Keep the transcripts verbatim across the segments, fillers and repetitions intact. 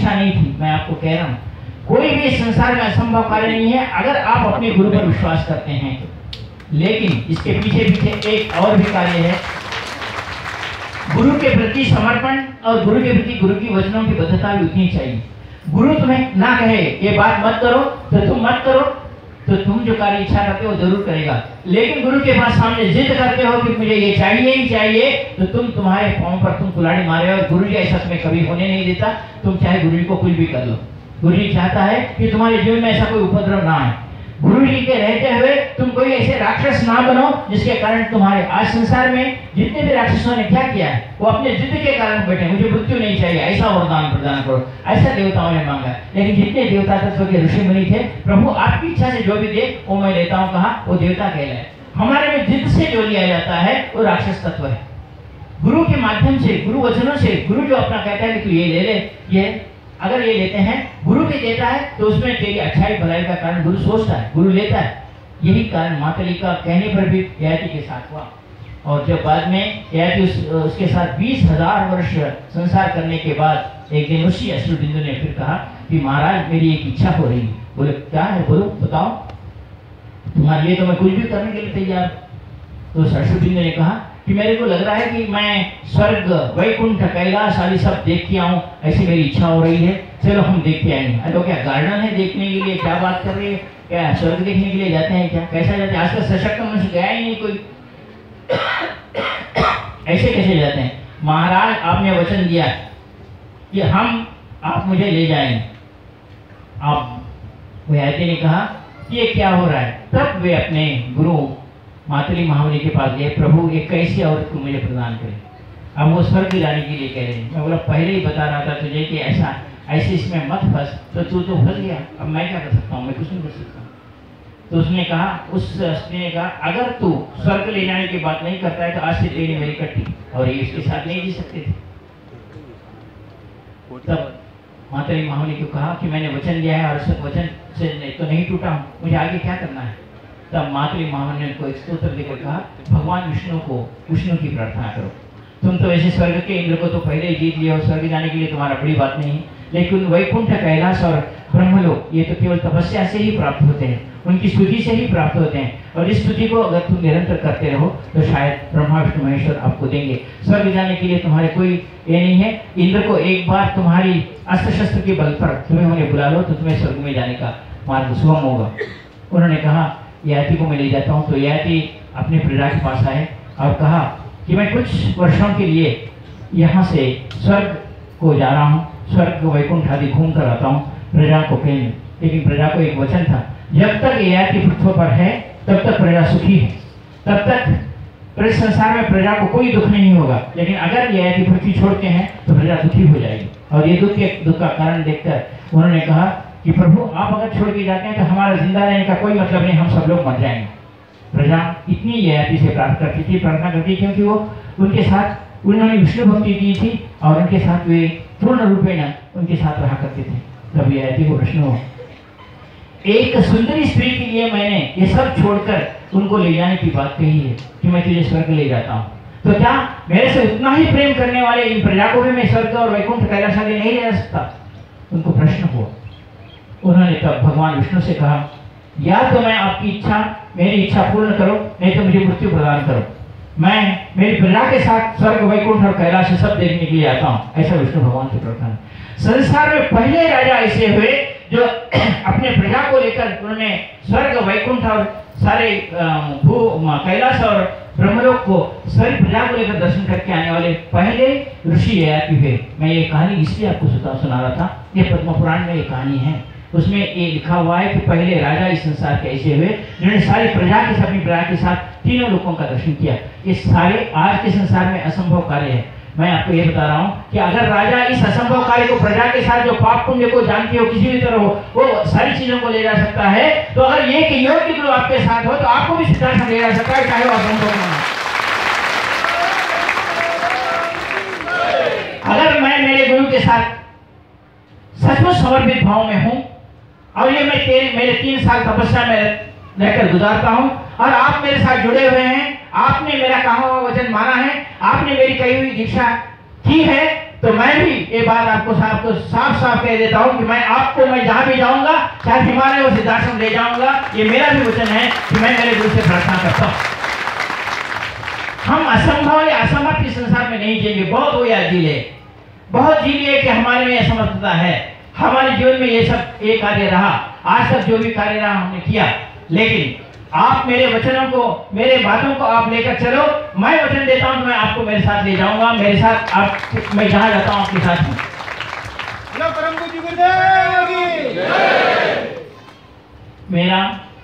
इच्छा नहीं थी। मैं आपको कह रहा हूँ कोई भी संसार में असंभव कार्य नहीं है अगर आप अपने गुरु पर विश्वास करते हैं तो। लेकिन इसके पीछे पीछे एक और भी कार्य है, गुरु के प्रति समर्पण और गुरु के प्रति गुरु की वचनों की बद्धता भी उतनी चाहिए। गुरु तुम्हें ना कहे ये बात मत करो तो तुम मत करो, तो तुम जो कार्य इच्छा करते हो जरूर करेगा। लेकिन गुरु के पास सामने जिद करते हो कि मुझे ये चाहिए ही चाहिए, तो तुम तुम्हारे पांव पर तुम कुल्हाड़ी मारे और गुरु जी ऐसा तुम्हें कभी होने नहीं देता। तुम चाहे गुरु जी को कुछ भी कर लो, गुरु जी चाहता है कि तुम्हारे जीवन में ऐसा कोई उपद्रव ना आए। गुरु जी के रहते हुए तुम कोई ऐसे राक्षस ना बनो जिसके कारण तुम्हारे आज संसार में जितने भी राक्षसों ने क्या किया है वो अपने जिद के कारण बैठे, मुझे मृत्यु नहीं चाहिए ऐसा वरदान प्रदान करो, ऐसा देवताओं ने मांगा। लेकिन जितने देवता तत्व के ऋषि मुनि थे, प्रभु आपकी इच्छा से जो भी दे वो मैं लेता हूँ कहा, वो देवता कहलाए। हमारे में जिद से जो लिया जाता है वो राक्षस तत्व है। गुरु के माध्यम से, गुरु वचनों से, गुरु जो अपना कहता है कि तू ये ले ले, ये अगर ये लेते हैं गुरु के देता है तो उसमें तेरी अच्छाई भलाई का कारण गुरु सोचता है, गुरु लेता है। यही कारण मातली का कहने पर भी ययाति के साथ हुआ। और जब बाद में ययाति उस, उसके साथ बीस हजार वर्ष संसार करने के बाद एक दिन ऋषि अश्रुबिंदु ने फिर कहा कि महाराज मेरी एक इच्छा हो रही है। बोले क्या है, बोलो बताओ, तुम्हारे लिए तो मैं कुछ भी करने के लिए तैयार। तो अश्रुबिंदु ने कहा कि मेरे को लग रहा है कि मैं स्वर्ग, वैकुंठ, कैलाश आदि सब देख के आऊं, ऐसी मेरी इच्छा हो रही है। चलो हम देख के आएंगे। अरे तो क्या गार्डन है देखने के लिए, क्या बात कर रही है, क्या स्वर्ग देखने के लिए जाते हैं क्या, कैसा जाते हैं? आजकल सशक्त मनुष्य गया ही नहीं कोई, ऐसे कैसे जाते हैं? महाराज आपने वचन दिया कि हम आप मुझे ले जाएंगे। आप ययाति ने कहा ये क्या हो रहा है? तब वे अपने गुरु मातली महामुनि के पास गए, प्रभु एक कैसी औरत को मुझे प्रदान करे। अब वो स्वर्ग जाने के लिए कह रहे हैं। मैं बोला पहले ही बता रहा था तुझे कि ऐसा ऐसे इसमें मत फंस, तो तू तो फंस गया, अब मैं क्या कर सकता हूँ, मैं कुछ नहीं कर सकता। तो उसने कहा, उस स्त्री ने कहा अगर तू स्वर्ग ले जाने की बात नहीं करता है तो आज से तेरी मेरी कट्टी, और ये इसके साथ नहीं जी सकते थे। तब मातली महामुनि को कहा कि मैंने वचन दिया है और उस वचन से नहीं तो नहीं टूटा हूँ, मुझे आगे क्या करना है? तब मातली महामुनि ने को एक स्तोत्र देकर कहा भगवान विष्णु को विष्णु की प्रार्थना करो। तुम तो ऐसे स्वर्ग के इंद्र को तो पहले ही जीत लिया हो, स्वर्ग जाने के लिए तुम्हारा बड़ी बात नहीं है। लेकिन वैकुंठ, कैलाश और ब्रह्मलोक ये तो केवल तपस्या से ही प्राप्त होते हैं, उनकी स्तुति से ही प्राप्त होते हैं। और इस स्तुति को अगर तुम निरंतर करते रहो तो शायद ब्रह्मा विष्णु महेश्वर आपको देंगे। स्वर्ग जाने के लिए तुम्हारे कोई ये नहीं है। इंद्र को एक बार तुम्हारी अस्त्र शस्त्र के बल पर तुम्हें उन्हें बुला लो तो तुम्हें स्वर्ग में जाने का मार्ग सुगम होगा। उन्होंने कहा ययाति को मैं ले जाता हूँ। तो ययाति अपने प्रजा के पास आए और कहा कि मैं कुछ वर्षों के लिए यहाँ से स्वर्ग को जा रहा हूँ, स्वर्ग वैकुंठ आदि घूम कर आता हूँ प्रजा को कहने। लेकिन प्रजा को एक वचन था, जब तक ययाति पृथ्वी पर है तब तक प्रजा सुखी है, तब तक इस संसार में प्रजा को कोई दुख नहीं होगा। लेकिन अगर ययाति पृथ्वी छोड़ते हैं तो प्रजा दुखी हो जाएगी। और ये दुख के दुख का कारण देखकर उन्होंने कहा कि प्रभु आप अगर छोड़ के जाते हैं तो हमारा जिंदा रहने का कोई मतलब नहीं, हम सब लोग मर जाएंगे। प्रजा इतनी ययाति से प्रार्थना करती थी प्रार्थना करती क्योंकि वो उनके साथ उन्होंने विष्णु भक्ति की थी और उनके साथ वे पूर्ण रूपेण उनके साथ रहा करते थे। तब ययाति को प्रश्न हो, एक सुंदरी स्त्री के लिए मैंने ये सब छोड़कर उनको ले जाने की बात कही है कि मैं तुझे स्वर्ग ले जाता हूँ, तो क्या मेरे से उतना ही प्रेम करने वाले इन प्रजा को भी मैं स्वर्ग और वैकुंठ कैलाश आदि नहीं ले जा सकता? उनको प्रश्न हुआ। उन्होंने तब भगवान विष्णु से कहा, या तो मैं आपकी इच्छा मेरी इच्छा पूर्ण करो, नहीं तो मुझे मृत्यु प्रदान करो। मैं मेरी प्रजा के साथ स्वर्ग वैकुंठ और कैलाश सब देखने के लिए आता हूँ। ऐसा विष्णु भगवान से प्रार्थना। संसार में पहले राजा ऐसे हुए जो अपने प्रजा को लेकर उन्होंने स्वर्ग वैकुंठ और सारे भू कैलाश और ब्रह्मलोक को सारी प्रजा को लेकर दर्शन करके आने वाले पहले ऋषि ययाति हुए। मैं ये कहानी इसलिए आपको सुना सुना रहा था, ये पद्म पुराण में ये कहानी है। उसमें ये लिखा हुआ है कि पहले राजा इस संसार के ऐसे हुए जिन्होंने सारी प्रजा के साथ अपनी प्रजा के साथ तीनों लोगों का दर्शन किया। ये सारे आज के संसार में असंभव कार्य है। मैं आपको ये बता रहा हूँ कि अगर राजा इस असंभव कार्य को प्रजा के साथ जो पाप पुण्य को जानती हो किसी भी तरह हो वो सारी चीजों को ले जा सकता है, तो अगर ये कि योग्य गुरु आपके साथ हो तो आपको भी सिद्धार्थ ले जा सकता है, चाहे वो असंभव ना हो। अगर मैं मेरे गुरु के साथ सचमुच समर्पित भाव में हूँ और ये मैं तेरे मेरे तीन साल तपस्या में रहकर गुजारता हूँ और आप मेरे साथ जुड़े हुए हैं, आपने मेरा कहा हुआ वचन माना है, आपने मेरी कही हुई दीक्षा की है, तो मैं भी ये बात आपको साफ तो साफ साफ कह देता हूँ कि मैं आपको मैं जहाँ भी जाऊँगा चाहे हिमालय और सिद्धाश्रम ले जाऊँगा, ये मेरा भी वचन है कि मैं मेरे गुरु से प्रार्थना करता हूँ। हम असंभव या असमर्थ इस संसार में नहीं जिएंगे। बहुत हो या जी ले, बहुत जी लिए कि हमारे में असमर्थता है। हमारे जीवन में ये सब ये कार्य रहा, आज तक जो भी कार्य रहा हमने किया, लेकिन आप मेरे वचनों को, मेरे बातों को आप लेकर चलो। मैं वचन देता हूं, मैं आपको मेरे साथ ले जाऊंगा, मेरे साथ आप, मैं जहां जाता हूं आपके साथ हूं। मेरा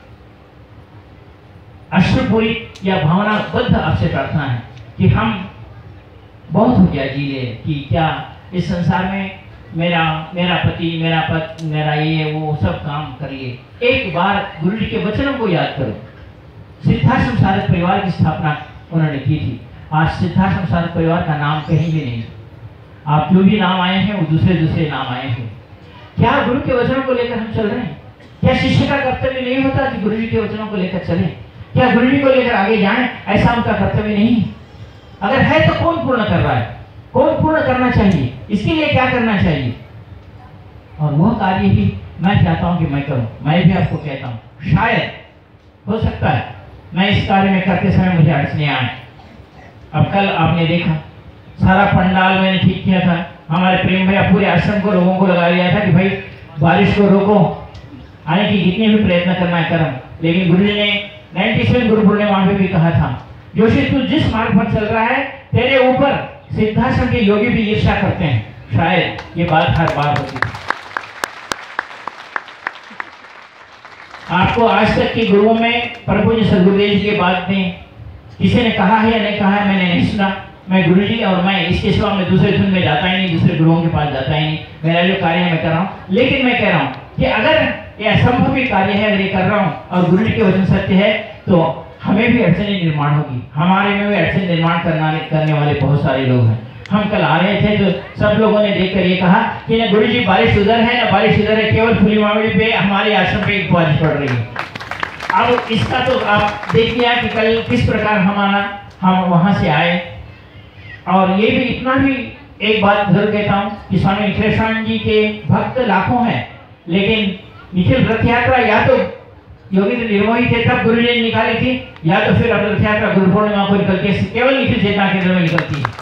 अश्रुपूरी या भावनाबद्ध आपसे प्रार्थना है कि हम बहुत हो गया जी ले कि क्या इस संसार में मेरा मेरा पति, मेरा पति, मेरा ये वो सब काम करिए। एक बार गुरु जी के वचनों को याद करो। सिद्धाश्रम सारथ परिवार की स्थापना उन्होंने की थी। आज सिद्धाश्रम सारथ परिवार का नाम कहीं भी नहीं। आप जो भी नाम आए हैं वो दूसरे दूसरे नाम आए हैं। क्या गुरु के वचनों को लेकर हम चल रहे हैं? क्या शिष्य का कर्तव्य नहीं होता कि गुरु जी के वचनों को लेकर चलें? क्या गुरु जी को लेकर आगे जाएं? ऐसा उनका कर्तव्य नहीं। अगर है तो कौन पूर्ण कर रहा है? कौन पूर्ण करना चाहिए? इसके लिए क्या करना चाहिए? और वह कार्य ही मैं चाहता हूं कि मैं करूं। मैं भी आपको कहता हूं, शायद हो सकता है मैं इस कार्य में करते समय मुझे अड़चने आए। अब कल आपने देखा सारा पंडाल मैंने ठीक किया था। हमारे प्रेम भैया पूरे आश्रम को, लोगों को लगा दिया था कि भाई बारिश को रोको, आने की जितने भी प्रयत्न करना है करम। लेकिन गुरु जी ने सत्तानवे गुरु पूर्णिमा में भी कहा था, जोशी तू जिस मार्ग पर चल रहा है तेरे ऊपर सिद्धाश्रम के योगी भी ईर्ष्या करते हैं। शायद ये बात हर बार होती है। आपको आज तक के गुरुओं में प्रभु जी सदगुरुदेव जी के बाद में किसी ने कहा है या नहीं कहा है, मैंने नहीं सुना। मैं गुरु जी और मैं इसके सिवा मैं दूसरे धुन में जाता ही नहीं, दूसरे गुरुओं के पास जाता ही नहीं। मेरा जो कार्य है मैं कर रहा हूँ। लेकिन मैं कह रहा हूँ कि अगर ये असंभव भी कार्य है, अगर ये कर रहा हूँ और गुरु जी के वचन सत्य है, तो हमें भी अड़चने निर्माण होगी। हमारे में भी अड़चन निर्माण करना करने वाले बहुत सारे लोग हैं। हम कल आ रहे थे तो सब लोगों ने देखकर ये कहा कि ना गुरु जी बारिश उधर है ना बारिश इधर है, केवल फुली मावड़ी पे हमारे आश्रम पे एक बारिश पड़ रही है। अब इसका तो आप देख लिया कि कल किस प्रकार हमारा हम वहां से आए। और ये भी इतना भी एक बात जरूर कहता हूँ कि स्वामी निखिलेश्वर जी के भक्त लाखों हैं, लेकिन निखिल रथ यात्रा या तो योगी निर्मोही थे तब गुरु जी ने निकाली थी, या तो फिर अब रथ यात्रा गुरु पूर्णिमा को निकलती है, केवल निखिल चेतना केंद्र में निकलती है।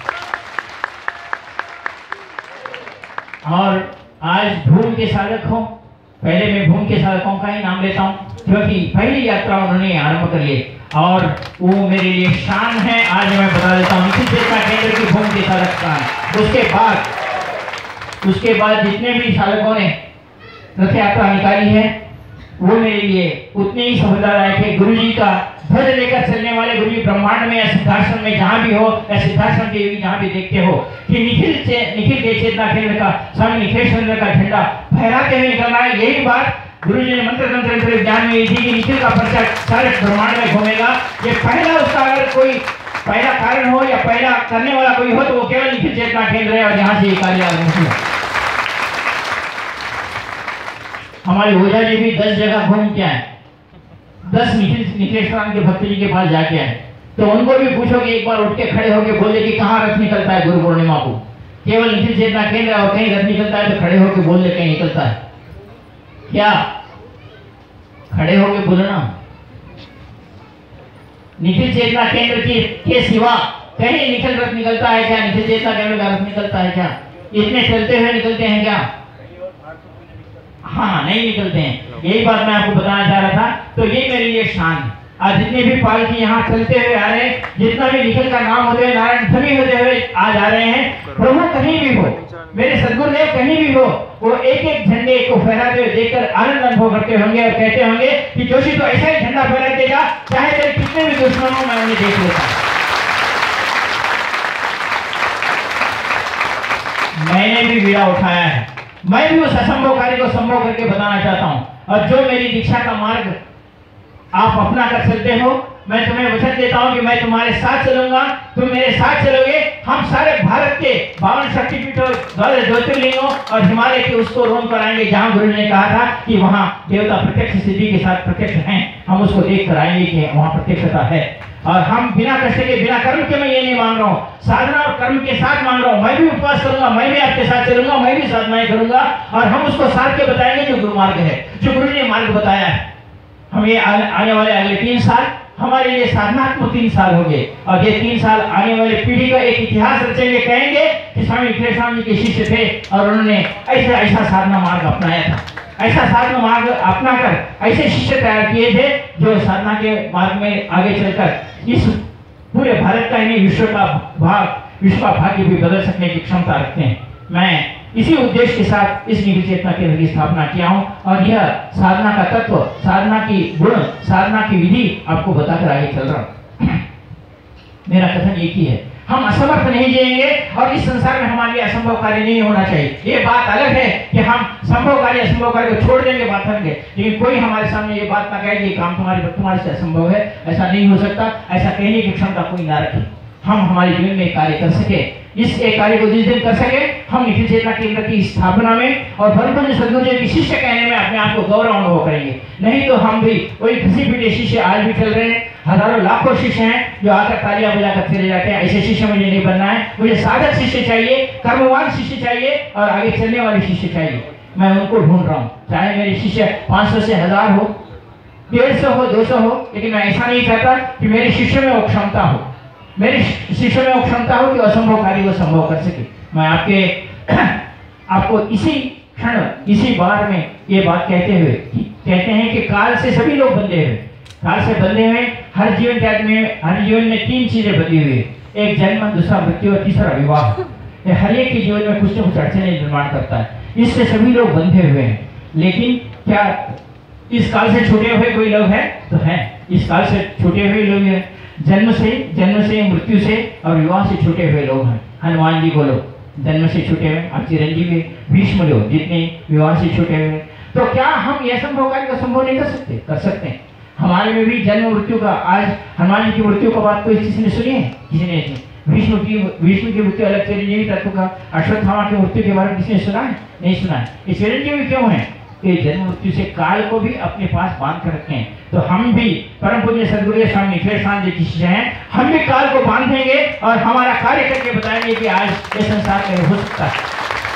और आज भूम के साधक हो, पहले मैं भूम के साधकों का ही नाम लेता हूँ क्योंकि पहली यात्रा उन्होंने आरंभ कर ली और वो मेरे लिए शान है। आज मैं बता देता हूँ निखिल चेतना केंद्र की भूम के साधक शान। उसके बाद उसके बाद जितने भी साधकों ने रथ यात्रा निकाली है वो मेरे लिए उतने ही सफलतादायक है। गुरु जी का ध्वज लेकर चलने वाले गुरु जी ब्रह्मांड में या सिद्धाश्रम में जहाँ भी हो या सिद्धाश्रम के योगी जहाँ भी देखते हो कि निखिल से निखिल के चेतना केंद्र का स्वामी निखिलेश्वर का झंडा फहराते हुए निकलना है। यही बात गुरु जी ने मंत्र तंत्र ज्ञान में थी कि निखिल का पर्चा सारे ब्रह्मांड में घूमेगा। ये पहला उसका अगर कोई पहला कारण हो या पहला करने वाला कोई हो तो वो केवल निखिल चेतना केंद्र है और यहाँ से ये कार्य आरंभ हुआ। हमारे ओझा जी भी दस जगह घूम के आए, दस निखिल निखिलेश्वर के भक्त जी के पास जाके आए। तो उनको भी पूछो कि एक बार उठ के खड़े होके बोले कि कहाँ रथ निकलता है गुरु पूर्णिमा को। केवल निखिल चेतना केंद्र और कहीं रथ निकलता है तो खड़े होके बोल दे कहीं निकलता है क्या? खड़े होके बोलना। निखिल चेतना केंद्र के, के सिवा कहीं निखिल रथ निकलता है क्या? निखिल चेतना केंद्र का रथ निकलता है क्या? इतने चलते हुए निकलते हैं क्या? हाँ, नहीं निकलते हैं। यही बात मैं आपको बताना चाह रहा था। तो ये मेरे लिए शान है। आज जितने भी पालकी यहाँ चलते हुए आ रहे हैं, जितना भी निखिल का नाम होते हुए नारायण ध्वनि होते हुए आज आ रहे हैं, प्रभु कहीं भी हो, मेरे सदगुरुदेव कहीं भी हो, वो एक एक झंडे को फहराते हुए देखकर आनंद अनुभव करते होंगे और कहते होंगे कि जोशी तो ऐसा ही झंडा फहराते जा, चाहे तेरे कितने भी दुश्मन हो मैं उन्हें देख लेता। मैंने भी बीड़ा उठाया है, मैं भी उस असंभव कार्य को संभव करके बताना चाहता हूँ। और जो मेरी दीक्षा का मार्ग आप अपना कर सकते हो, मैं तुम्हें वचन देता हूँ कि मैं तुम्हारे साथ चलूंगा, तुम मेरे साथ चलोगे। हम सारे भारत के बावन शक्तिपीठों, द्वादश ज्योतिर्लिंगों और हिमालय के उसको रोम कराएंगे जहाँ गुरु ने कहा था कि वहाँ देवता प्रत्यक्ष सिद्धि के साथ प्रत्यक्ष हैं। हम उसको देख कर आएंगे कि वहाँ प्रत्यक्षता है। और हम बिना कष्ट के, बिना कर्म के, मैं ये नहीं मांग रहा हूँ, साधना और कर्म के साथ मांग रहा हूँ। मैं भी उपवास करूंगा, मैं भी आपके साथ चलूंगा, मैं भी साधनाएं करूंगा, और हम उसको साथ के बताएंगे जो गुरु मार्ग है, जो गुरु ने मार्ग बताया है। हम ये आने वाले अगले तीन साल हमारे लिए साधनात्मक तीन साल होंगे, और ये तीन साल आने वाले पीढ़ी का एक इतिहास रचेंगे। कहेंगे कि स्वामी निखिलेश्वर जी के शिष्य थे और उन्होंने ऐसा ऐसा साधना मार्ग अपनाया था, ऐसा साधना मार्ग अपनाकर ऐसे शिष्य तैयार किए थे जो साधना के मार्ग में आगे चलकर इस पूरे भारत का, नहीं विश्व का भाग, विश्व का भाग्य भी बदल सकने की क्षमता रखते हैं। मैं इसी उद्देश्य के साथ इस निखिल चेतना केंद्र की स्थापना किया हूं, और यह साधना का तत्व, साधना की गुण, साधना की विधि आपको बताकर आगे चल रहा हूं। मेरा कथन एक ही है, हम असमर्थ नहीं जिएंगे, और इस संसार में हमारे लिए असंभव कार्य नहीं होना चाहिए। ये बात अलग है कि हम संभव कार्य असंभव कार्य को छोड़ देंगे, बात अलग है, लेकिन कोई हमारे सामने ये बात ना कहे कि काम तुम्हारे तुम्हारे से असंभव है, ऐसा नहीं हो सकता, ऐसा कहने की क्षमता कोई ना रखे। हम हमारे जीवन में कार्य कर सके, इस एक कार्य को जिस दिन कर सके, हम निखिल चेतना केंद्र की स्थापना में और परम पूज्य सद्गुरु जी के शिष्य कहने में अपने आप को गौरव अनुभव करेंगे। नहीं तो हम भी वही घसी पीटे शिष्य आज भी चल रहे हैं, हजारों लाखों शिष्य हैं जो आकर तालियां बजाकर चले जाते हैं। ऐसे शिष्य मुझे नहीं बनना है, मुझे साधक शिष्य चाहिए, कर्मवान शिष्य चाहिए, और आगे चलने वाले शिष्य चाहिए। मैं उनको ढूंढ रहा हूँ, चाहे मेरे शिष्य पाँच सौ से हजार हो, डेढ़ सौ हो, दो सौ हो, लेकिन मैं ऐसा नहीं चाहता कि मेरे शिष्य में वो क्षमता हो, मेरे शिष्य में वो क्षमता हो कि असंभव कार्य को संभव कर सके। मैं आपके आपको इसी क्षण, इसी बार में ये बात कहते हुए, कहते हैं कि काल से सभी लोग बंधे हुए, काल से बंधे हुए, हर जीवन के आदमी में, हर जीवन में तीन चीजें बंधी हुई है, एक जन्म, दूसरा मृत्यु और तीसरा विवाह। ये हर एक के जीवन में कुछ न कुछ अड़चने निर्माण करता है, इससे सभी लोग बंधे हुए हैं। लेकिन क्या इस काल से छूटे हुए कोई लोग हैं? तो हैं, इस काल से छूटे हुए लोग हैं, जन्म से जन्म से मृत्यु से और विवाह से छूटे हुए लोग हैं। हनुमान जी बोलो जन्म से छूटे हुए, आप चिरंजीवी भीष्म लोग जितने विवाह से छूटे हुए। तो क्या हम यह संभव कार्य को संभव नहीं कर सकते? कर सकते हैं। हमारे में भी जन्म मृत्यु का, आज हनुमान जी की मृत्यु का बात कोई किसी ने सुनी है? किसी ने नहीं। विष्णु की विष्णु की मृत्यु अलग, चिरंजीवी तत्व का, अश्वत्थामा की मृत्यु के बारे में किसी ने सुना है? नहीं सुना है। ये चिरंजीवी क्यों है? कि जन्म मृत्यु से काल को भी अपने पास बांध कर रखे हैं। तो हम भी परम पूज्य सद्गुरु स्वामी निखिलेश्वर जी के शिष्य हैं, हम भी काल को बांधेंगे और हमारा कार्य करके बताएंगे कि आज ये संसार में हो सकता है।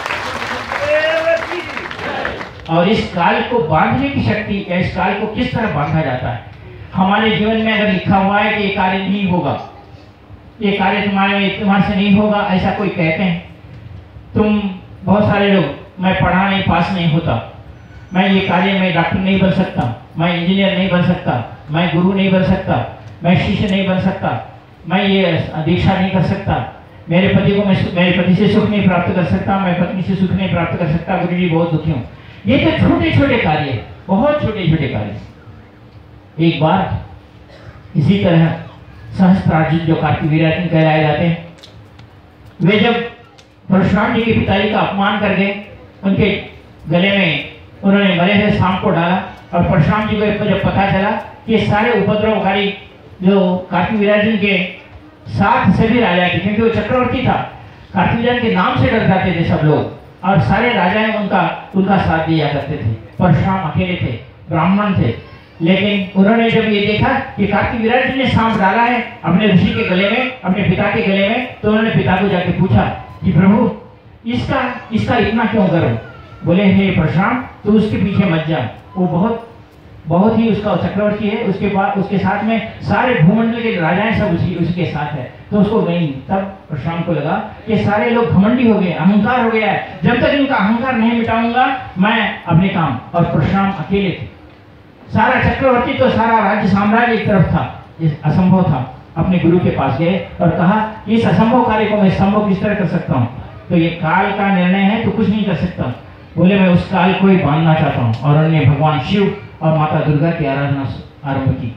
और इस काल को बांधने की शक्ति, या इस काल को किस तरह बांधा जाता है? हमारे जीवन में अगर लिखा हुआ है कि ये कार्य नहीं होगा, ये कार्य तुम्हारे तुम्हारे से नहीं होगा, ऐसा कोई कहते हैं, तुम बहुत सारे लोग, मैं पढ़ा नहीं, पास नहीं होता, मैं ये कार्य में डॉक्टर नहीं बन सकता, मैं इंजीनियर नहीं बन सकता, मैं गुरु नहीं बन सकता, मैं शिष्य नहीं बन सकता, मैं ये दीक्षा नहीं कर सकता, मेरे पति को मैं मेरे पति से सुख नहीं प्राप्त कर सकता, मैं पत्नी से सुख नहीं प्राप्त कर सकता, गुरु जी बहुत दुखी हूँ। ये तो छोटे छोटे कार्य, बहुत छोटे छोटे कार्य। एक बार इसी तरह सहस्त्रार्जुन जो कार्तिक वीरार्जुन कहलाए जाते हैं, वे जब परशुराम जी के पिताजी का अपमान कर गए, उनके गले में उन्होंने मरे हुए सांप को डाला, और परशुराम जी को जब पता चला कि सारे उपद्रवकारी जो कार्तिक वीरार्जुन के साथ सभी राजा थे, क्योंकि वो चक्रवर्ती था, कार्तिक वीरार्जुन के नाम से डर जाते थे सब लोग, और सारे राजाएं उनका उनका साथ दिया करते थे। परशुराम अकेले थे, ब्राह्मण थे, लेकिन उन्होंने जब ये देखा कि कार्तिक वीरार्जुन ने सांप डाला है अपने ऋषि के गले में, अपने पिता के गले में, तो उन्होंने पिता को जाके पूछा कि प्रभु इसका इसका इतना क्यों करो? बोले हे परशुराम, तो उसके पीछे मत जा, वो बहुत बहुत ही उसका चक्रवर्ती है, उसके बाद उसके साथ में सारे भूमंडल के राजाएं सब उसी उसके साथ है, तो उसको नहीं। तब परशुराम को लगा कि सारे लोग घमंडी हो गए, अहंकार हो गया है, जब तक इनका अहंकार नहीं मिटाऊंगा मैं अपने काम। और परशुराम अकेले थे, सारा चक्रवर्ती तो सारा राज्य साम्राज्य एक तरफ था, असंभव था। अपने गुरु के पास गए और कहा इस असंभव कार्य को मैं संभव किस तरह कर सकता हूँ? तो ये काल का निर्णय है, तो कुछ नहीं कर सकता। बोले मैं उस काल को ही बांधना चाहता हूँ, और उन्होंने भगवान शिव और माता दुर्गा की आराधना आरंभ की।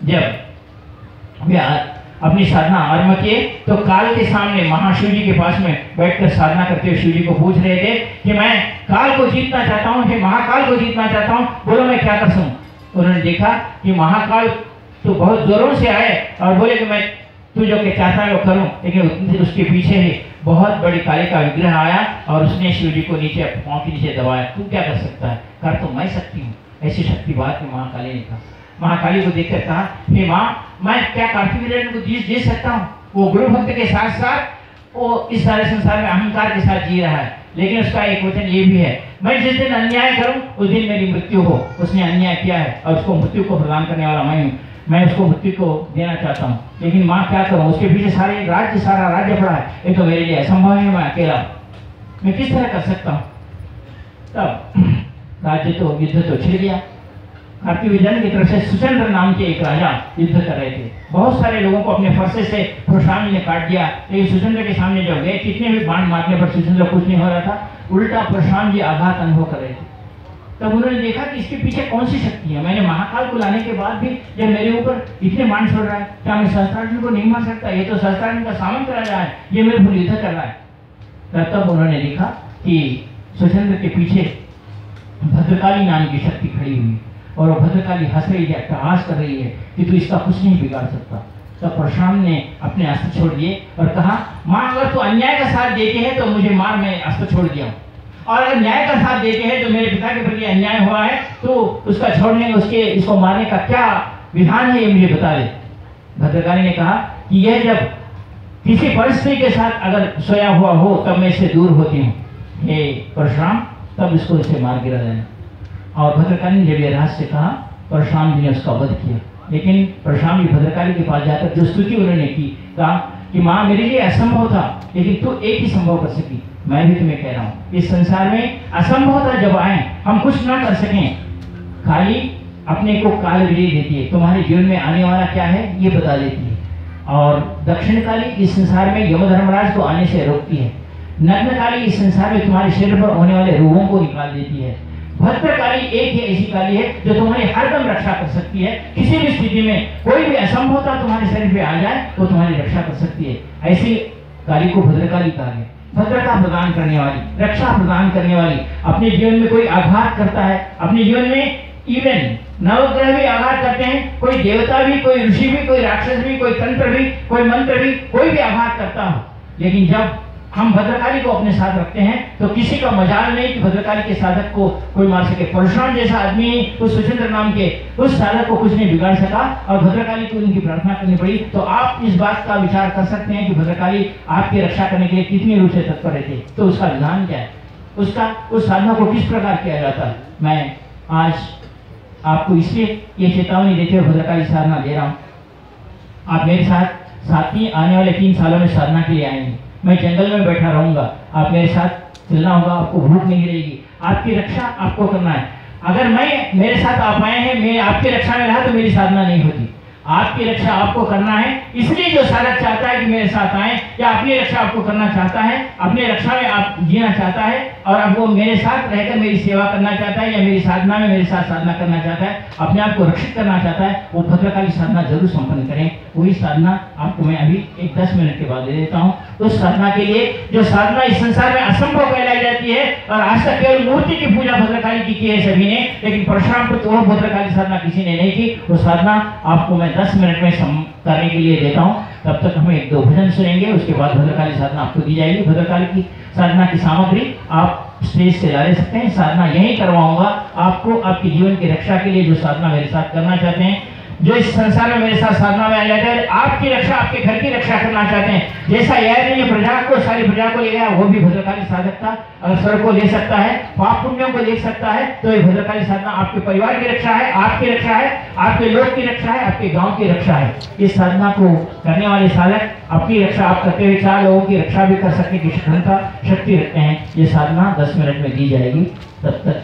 जब वे अपनी साधना आरंभ किए तो काल के सामने महाशिव जी के पास में बैठकर साधना करते हुए शिव जी को पूछ रहे थे कि मैं काल को जीतना चाहता हूँ, हे महाकाल को जीतना चाहता हूँ, बोलो मैं क्या कर सकूँ? उन्होंने देखा कि महाकाल तो बहुत जोरों से आए और बोले कि मैं तू जो के चाहता है वो करूं, लेकिन उसके पीछे ही बहुत बड़ी काली का विग्रह आया और उसने शिव जी को नीचे पांव के नीचे दबाया। तू क्या कर सकता है? कर तो मैं सकती हूँ। ऐसी शक्ति बात में महाकाली ने कहा। महाकाली को देखकर कहा, हे माँ, मैं क्या कार्तिक वीर्य को दे दे सकता हूँ? वो गुरु भक्त के साथ साथ वो इस सारे संसार में अहंकार के साथ जी रहा है, लेकिन उसका एक वचन ये भी है, मैं जिस दिन अन्याय करूं उस दिन मेरी मृत्यु हो। उसने अन्याय किया है और उसको मृत्यु को प्रदान करने वाला मैं हूँ, मैं उसको मृत्यु को देना चाहता हूँ, लेकिन माँ क्या करूँ? उसके पीछे सारे राज्य सारा राज्य पड़ा है, ये तो मेरे लिए असंभव है, मैं अकेला मैं किस तरह कर सकता हूँ? तब राज्य तो युद्ध तो छिड़ गया। कार्तिक वीर्य की तरफ से सुचंद्र नाम के एक राजा युद्ध कर रहे थे, बहुत सारे लोगों को अपने फरसे से परशुराम ने काट दिया, लेकिन सुचंद्र के सामने जब गए कितने भी बाण मारने पर सुचंद्र कुछ नहीं हो रहा था, उल्टा परशुराम जी आघात अनुभव कर रहे थे। तब उन्होंने देखा कि इसके पीछे कौन सी शक्ति है, मैंने महाकाल को लाने के बाद भी जब मेरे ऊपर इतने बाण छोड़ रहा है, क्या मैं सहस्त्रार्जुन को नहीं मार सकता? ये तो सहस्त्रार्जुन का सामंत राजा है, ये मेरे पर युद्ध कर रहा है। तब तब उन्होंने देखा कि सुचंद्र के पीछे भद्रकाली नाम की शक्ति खड़ी हुई और वो भद्रकाली हंस रही है, प्रहास कर रही है कि तू इसका कुछ नहीं बिगाड़ सकता। तब परशुराम ने अपने अस्त्र छोड़ दिए और कहा, माँ, अगर तू अन्याय का साथ देते हैं तो मुझे मार, मैं अस्त्र छोड़ दिया हूँ, और अगर न्याय का साथ देते हैं तो मेरे पिता के प्रति अन्याय हुआ है, तो उसका छोड़ने, उसके इसको मारने का क्या विधान है, ये मुझे बता दे। भद्रकाली ने कहा कि यह जब किसी परिस्थिति के साथ अगर सोया हुआ हो तब मैं इससे दूर होती हूँ, हे परशुराम, तब इसको इसे मार गिरा देना। और भद्रकाली ने जब यह रहस्य कहा, परशुराम जी ने उसका वध किया। लेकिन परशुराम जी भद्रकाली के पास जाकर जो स्तुति उन्होंने की, कहा कि माँ, मेरे लिए असंभव था लेकिन तू एक ही संभव कर सकी, मैं भी तुम्हें कह रहा हूँ, इस संसार में असंभव था जब आए हम कुछ ना कर सकें, खाली अपने को काल विजय देती है, तुम्हारे जीवन में आने वाला क्या है ये बता देती है। और दक्षिण काली इस संसार में यमधर्मराज को आने से रोकती है। नग्न काली इस संसार में तुम्हारे शरीर पर होने वाले रोगों को निकाल देती है। भद्रकाली एक ही ऐसी काली है जो तुम्हारी हरदम रक्षा कर सकती है, किसी भी स्थिति में कोई भी असंभवता तुम्हारे शरीर पे आ जाए तो तुम्हारी रक्षा कर सकती है। ऐसी काली को भद्रकाली कहा गया। भद्रता प्रदान करने वाली, रक्षा प्रदान करने वाली। अपने जीवन में कोई आघात करता है, अपने जीवन में इवन नवग्रह भी आघात करते हैं, कोई देवता भी, कोई ऋषि भी, कोई राक्षस भी, कोई तंत्र भी, कोई मंत्र भी, कोई भी आघात करता हो, लेकिन जब हम भद्रकाली को अपने साथ रखते हैं तो किसी का मजाल नहीं कि भद्रकाली के साधक को कोई मार सके। परशुराम जैसा आदमी उस सुचंद्र नाम के उस साधक को कुछ नहीं बिगाड़ सका और भद्रकाली को उनकी प्रार्थना करनी पड़ी। तो आप इस बात का विचार कर सकते हैं कि भद्रकाली आपकी रक्षा करने के लिए कितनी रूप से तत्पर रहते, तो उसका विधान क्या है, उसका उस साधना को किस प्रकार किया जाता है। मैं आज आपको इसलिए ये चेतावनी देते हुए भद्रकाली साधना दे रहा हूँ। आप मेरे साथ साथी आने वाले तीन सालों में साधना के लिए आएंगे। मैं जंगल में बैठा रहूंगा, आप मेरे साथ चलना होगा, आपको भूख नहीं रहेगी, आपकी रक्षा आपको करना है। अगर मैं मेरे साथ आप आए हैं, मैं आपकी रक्षा में रहा तो मेरी साधना नहीं होती। आपकी रक्षा आपको करना है, इसलिए जो साधक चाहता है कि मेरे साथ आए या अपनी रक्षा आपको करना चाहता है, अपनी रक्षा में आप जीना चाहता है और अब वो मेरे साथ रहकर मेरी सेवा करना चाहता है या मेरी साधना में मेरे साथ साधना करना चाहता है, अपने आप को रक्षित करना चाहता है, वो भद्रकाली साधना जरूर संपन्न करें। वही साधना आपको मैं अभी एक दस मिनट के बाद दे देता हूँ। उस साधना के लिए जो साधना इस संसार में असंभव कहलाई जाती है और आज तक केवल मूर्ति की पूजा भद्रकाली की की है सभी ने, लेकिन परशुराम को तो भद्रकाली साधना किसी ने नहीं की। वो साधना आपको मैं दस मिनट में सम करने के लिए देता हूँ। तब तक हम एक दो भजन सुनेंगे, उसके बाद भद्रकाली साधना आपको दी जाएगी। भद्रकाली की साधना की सामग्री आप स्टेज से ला ले सकते हैं। साधना यही करवाऊंगा आपको, आपके जीवन की रक्षा के लिए जो साधना मेरे साथ करना चाहते हैं, जो इस संसार में मेरे साथ साधना में आ जाते हैं, आपकी रक्षा, आपके घर की रक्षा करना चाहते हैं। जैसा याद नहीं प्रजा को, सारी प्रजा को ले गया, वो भी भद्रकाली साधक था। अगर स्वर्ग को ले सकता है, पाप पुण्यों को देख सकता है, तो ये भद्रकाली साधना आपके परिवार की रक्षा है, आपकी रक्षा है, आपके लोग की रक्षा है, आपके गांव की रक्षा है। इस साधना को करने वाले साधक अपनी रक्षा आप करते हुए चार लोगों की रक्षा भी कर सकने की क्षमता, शक्ति रखते हैं। ये साधना दस मिनट में दी जाएगी। तब तक